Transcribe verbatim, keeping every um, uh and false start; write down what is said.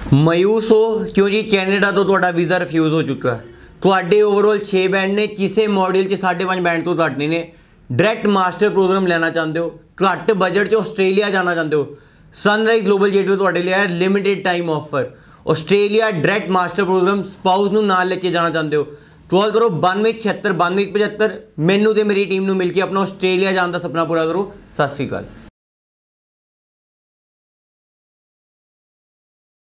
ਮਾਯੂਸ ਹੋ ਕਿਉਂ ਜੀ? ਕੈਨੇਡਾ ਤੋਂ ਤੁਹਾਡਾ ਵੀਜ਼ਾ ਰਿਫਿਊਜ਼ ਹੋ ਚੁੱਕਾ ਹੈ। ਤੁਹਾਡੇ ਓਵਰਆਲ ਛੇ ਬੈਂਡ ਨੇ, ਕਿਸੇ ਮੋਡਿਊਲ 'ਚ ਸਾਢੇ ਪੰਜ ਬੈਂਡ ਤੋਂ ਘੱਟ ਨਹੀਂ ਨੇ। डायरेक्ट मास्टर प्रोग्राम लेना चाहते हो, घट बजट च आस्ट्रेलिया जाना चाहते हो, सनराइज ग्लोबल गेटवे तुहाडे लिए है limited time offer. Australia direct master program spouse नूं नाल लेके जाना चाहते हो, कॉल करो बानवे छिहत्तर बानवे पचहत्तर। मैनू ते मेरी टीम नूं मिल के अपना आस्ट्रेलिया जाने का सपना पूरा करो। सत श्री अकाल।